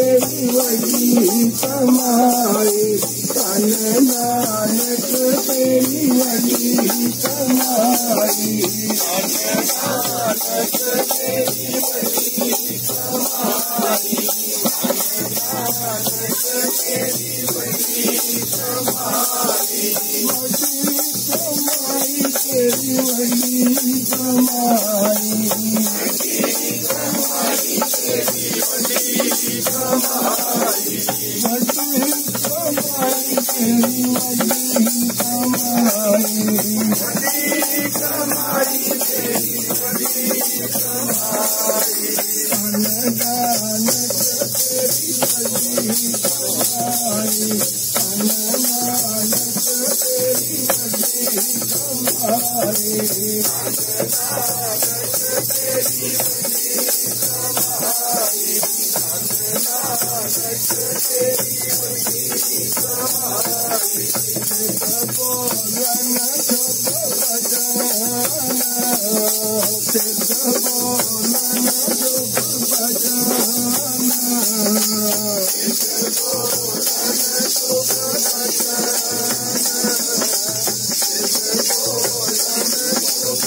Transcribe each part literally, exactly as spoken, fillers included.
तेरी वही कमाई, धन नानक तेरी वही कमाई, धन नानक तेरी वही कमाई, धन नानक तेरी वही कमाई, वही कमाई तेरी वही कमाई, वही कमाई तेरी वही कमाई, वही कमाई तेरी वही कमाई, वही कमाई तेरी वही कमाई, धन नानक तेरी वही कमाई, धन नानक तेरी वही कमाई, धन नानक तेरी वही कमाई, धन नानक तेरी वही कमाई, सिद्ध बोलन शुभ भजन, सिद्ध बोलन शुभ भजन, सिद्ध बोलन शुभ भजन, सिद्ध बोलन शुभ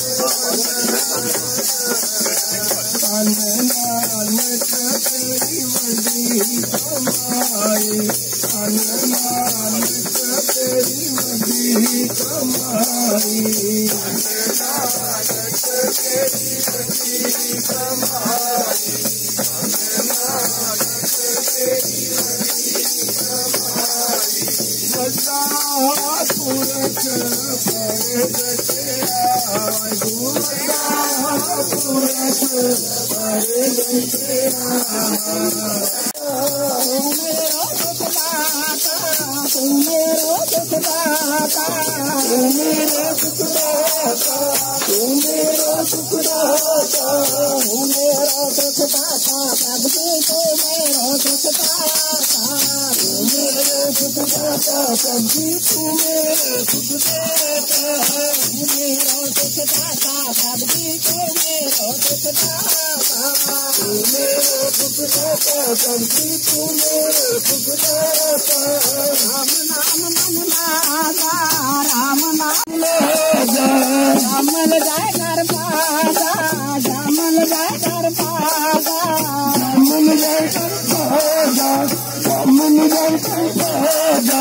भजन, धन नानक तेरी वही कमाई, धन नानक तेरी वही कमाई, धन नानक तेरी वही कमाई, धन नानक तेरी वही कमाई, सदा पुरख पर रखिया, सदा पुरख पर रखिया, मेरो दुख दाता, तू मेरो दुख दाता, तू मेरो दुख दाता, तू मेरो दुख दाता, तू मेरो दुख दाता, प्रभु तू मेरो दुख दाता, तू मेरो दुख दाता, प्रभु तू मेरो दुख दाता, तू मेरो दुख दाता, प्रभु तू मेरो दुख दाता, तू मेरो दुख दाता, प्रभु तू मेरो दुख दाता, राम नाम मन लागा, राम नाम लागा, जामल जाए कर पागा, जामल जाए कर पागा, जामल जाए कर पागा, जामल जाए कर पागा,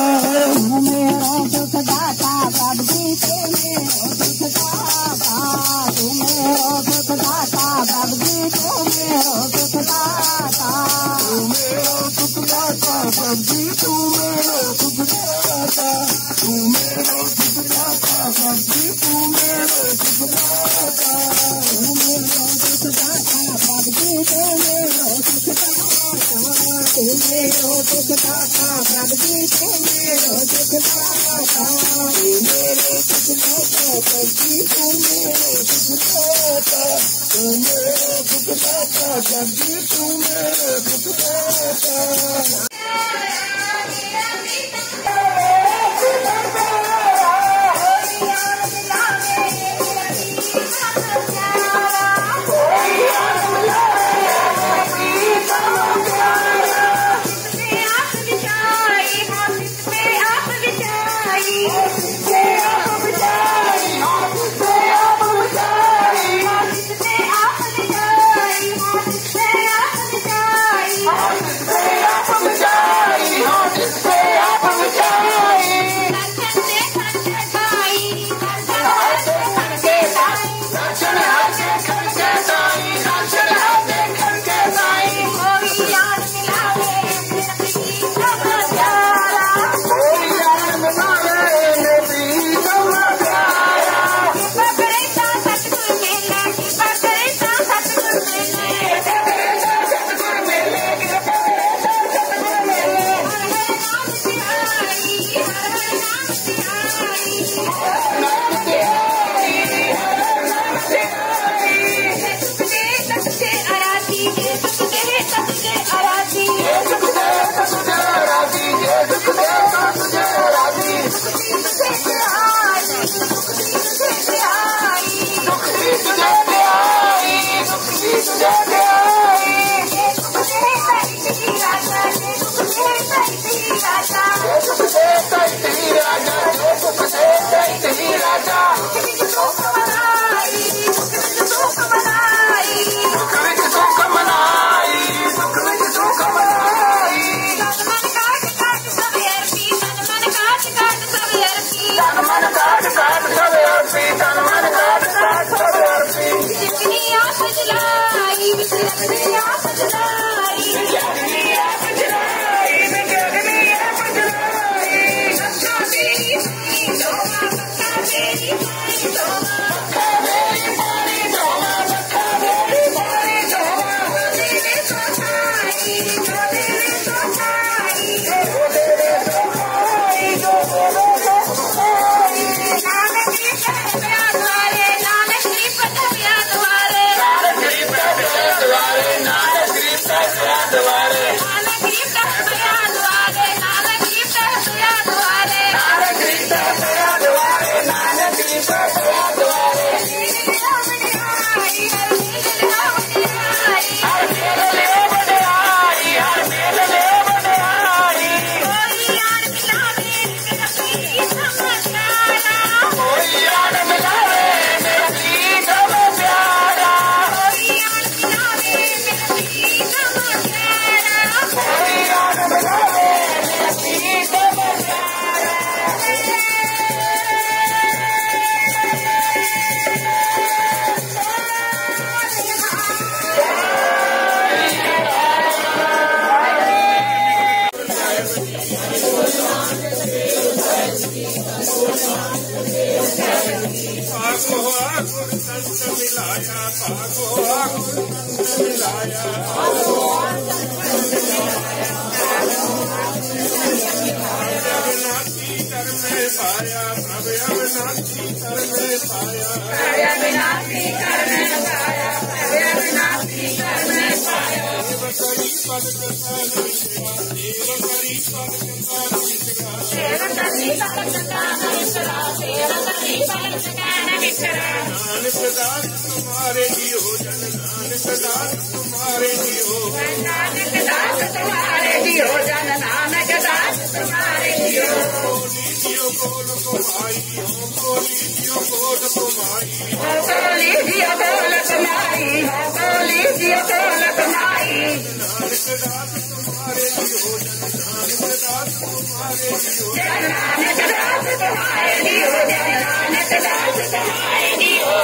मेरा दुख दाता, प्रभु तू मेरो दुख दाता, तू मेरो दुख दाता, प्रभु तू मेरो दुख दाता, तू मेरो दुख दाता, प्रभु तू मेरो दुख दाता, तू मेरो दुख दाता, प्रभु तू मेरो दुख दाता, तू मेरो दुख दाता, प्रभु तू मेरो दुख दाता, तू मेरो दुख दाता, प्रभु तू मेरो दुख दाता, तू मेरो दुख दाता, प्रभु तू मेरो दुख दाता, तू मेरो दुख दाता, प्रभु तू मेरो दुख दाता। Thank you. तुम्हारे जियो जन नानक दास तुम्हारे जियो नानक दास तुम्हारे जियो जन नानक दास तुम्हारे जियो कोली जियो कोल कुमाई हो कोली जियो कोल कुमाई हो कोली जियो कोल कुमाई हो कोली जियो कोल कुमाई नानक दास तुम्हारे जियो जन नानक दास तुम्हारे जियो नानक दास तुम्हारे जियो जन नानक दास तुम्हारे जियो।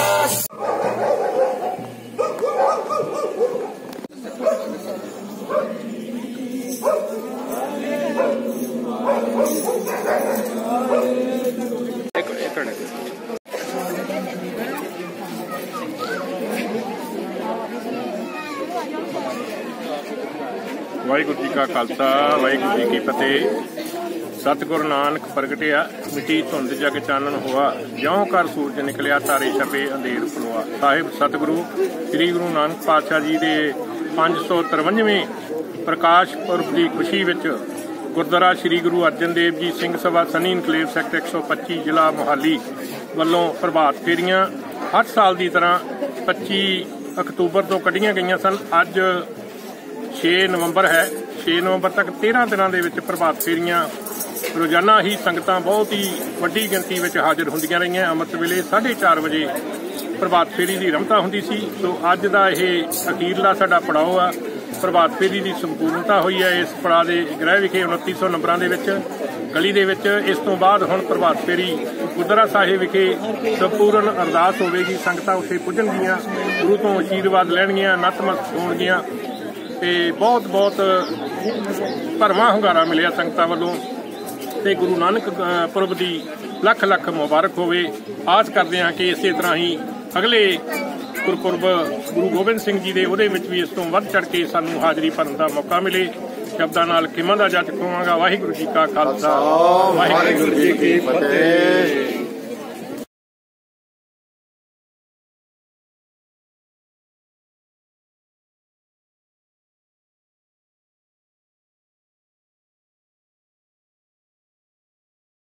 ਵਾਹਿਗੁਰੂ ਜੀ ਕਾ ਖਾਲਸਾ ਵਾਹਿਗੁਰੂ ਜੀ ਕੀ ਫਤਿਹ। ਸਤਿਗੁਰੂ ਨਾਨਕ ਪ੍ਰਗਟਿਆ ਮਿੱਟੀ ਧੁੰਦ ਜਗ ਚਾਨਣ ਹੋਆ, ਜਿਉਂ ਕਰ ਸੂਰਜ ਨਿਕਲਿਆ ਤਾਰੇ ਛਪੇ ਅੰਧੇਰ ਪਲੋਆ। ਸਾਹਿਬ ਸਤਿਗੁਰੂ ਸ੍ਰੀ ਗੁਰੂ ਨਾਨਕ ਪਾਤਸ਼ਾਹ ਜੀ ਦੇ ਪੰਜ ਸੌ ਤਰਵੰਜਵੇਂ ਪ੍ਰਕਾਸ਼ ਪੁਰਬ ਦੀ ਖੁਸ਼ੀ ਵਿੱਚ ਗੁਰਦੁਆਰਾ ਸ੍ਰੀ ਗੁਰੂ Arjan Dev ji Singh Sabha Sunny enclave sector ਇੱਕ ਸੌ ਪੱਚੀ ਜ਼ਿਲ੍ਹਾ ਮੋਹਾਲੀ ਵੱਲੋਂ ਪ੍ਰਭਾਤ ਫੇਰੀਆਂ ਹਰ ਸਾਲ ਦੀ ਤਰ੍ਹਾਂ ਪੱਚੀ ਅਕਤੂਬਰ ਤੋਂ ਕੱਢੀਆਂ ਗਈਆਂ ਸਨ। ਅੱਜ ਛੇ ਨਵੰਬਰ ਹੈ। ਛੇ ਨਵੰਬਰ ਤੱਕ ਤੇਰਾਂ ਦਿਨਾਂ ਦੇ ਵਿੱਚ ਪ੍ਰਭਾਤ ਫੇਰੀਆਂ ਰੋਜ਼ਾਨਾ ਹੀ ਸੰਗਤਾਂ ਬਹੁਤ ਹੀ ਵੱਡੀ ਗਿਣਤੀ ਵਿੱਚ ਹਾਜ਼ਰ ਹੁੰਦੀਆਂ ਰਹੀਆਂ। ਅੰਮ੍ਰਿਤ ਵੇਲੇ ਸਾਢੇ ਚਾਰ ਵਜੇ ਪ੍ਰਭਾਤ ਫੇਰੀ ਦੀ ਰਮਤਾ ਹੁੰਦੀ ਸੀ। ਸੋ ਅੱਜ ਦਾ ਇਹ ਅਖੀਰਲਾ ਸਾਡਾ ਪੜਾਅ ਆ। ਪ੍ਰਭਾਤ ਫੇਰੀ ਦੀ ਸੰਪੂਰਨਤਾ ਹੋਈ ਹੈ ਇਸ ਪੜਾਅ ਦੇ ਗ੍ਰਹਿ ਵਿਖੇ ਉਨੱਤੀ ਸੌ ਨੰਬਰਾਂ ਦੇ ਵਿੱਚ ਗਲੀ ਦੇ ਵਿੱਚ। ਇਸ ਤੋਂ ਬਾਅਦ ਹੁਣ ਪ੍ਰਭਾਤ ਫੇਰੀ ਗੁਰਦੁਆਰਾ ਸਾਹਿਬ ਵਿਖੇ ਸੰਪੂਰਨ ਅਰਦਾਸ ਹੋਵੇਗੀ। ਸੰਗਤਾਂ ਉੱਥੇ ਪੁੱਜਣਗੀਆਂ, ਗੁਰੂ ਤੋਂ ਆਸ਼ੀਰਵਾਦ ਲੈਣਗੀਆਂ, ਨਤਮਸਤਕ ਹੋਣਗੀਆਂ ਤੇ ਬਹੁਤ ਬਹੁਤ ਭਰਵਾਂ ਹੁੰਗਾਰਾ ਮਿਲਿਆ ਸੰਗਤਾਂ ਵੱਲੋਂ ਤੇ ਗੁਰੂ ਨਾਨਕ ਪੁਰਬ ਦੀ ਲੱਖ ਲੱਖ ਮੁਬਾਰਕ ਹੋਵੇ। ਆਸ ਕਰਦੇ ਹਾਂ ਕਿ ਇਸੇ ਤਰ੍ਹਾਂ ਹੀ ਅਗਲੇ ਗੁਰਪੁਰਬ ਗੁਰੂ ਗੋਬਿੰਦ ਸਿੰਘ ਜੀ ਦੇ ਉਹਦੇ ਵਿੱਚ ਵੀ ਇਸ ਤੋਂ ਵੱਧ ਚੜ ਕੇ ਸਾਨੂੰ ਹਾਜ਼ਰੀ ਭਰਨ ਦਾ ਮੌਕਾ ਮਿਲੇ। ਸ਼ਬਦਾਂ ਨਾਲ ਕਿਮਾਂ ਦਾ ਜੱਜ ਕਹਾਂਗਾ। ਵਾਹਿਗੁਰੂ ਜੀ ਕਾ ਖਾਲਸਾ ਵਾਹਿਗੁਰੂ ਜੀ ਕੀ ਫਤਿਹ।